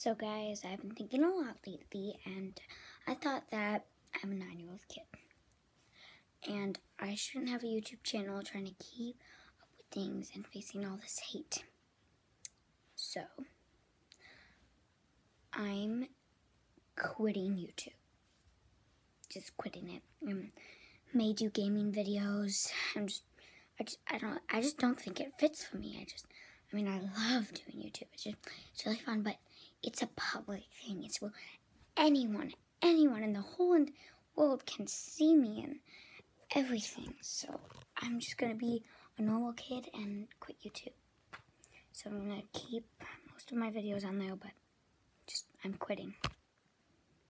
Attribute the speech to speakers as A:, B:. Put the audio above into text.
A: So guys, I've been thinking a lot lately, and I thought that I'm a 9-year-old kid. And I shouldn't have a YouTube channel trying to keep up with things and facing all this hate. So, I'm quitting YouTube. Just quitting it. May do gaming videos. I just don't think it fits for me. I love doing YouTube. It's really fun, but it's a public thing. It's where anyone in the whole world can see me and everything. So I'm just gonna be a normal kid and quit YouTube. So I'm gonna keep most of my videos on there, but I'm quitting.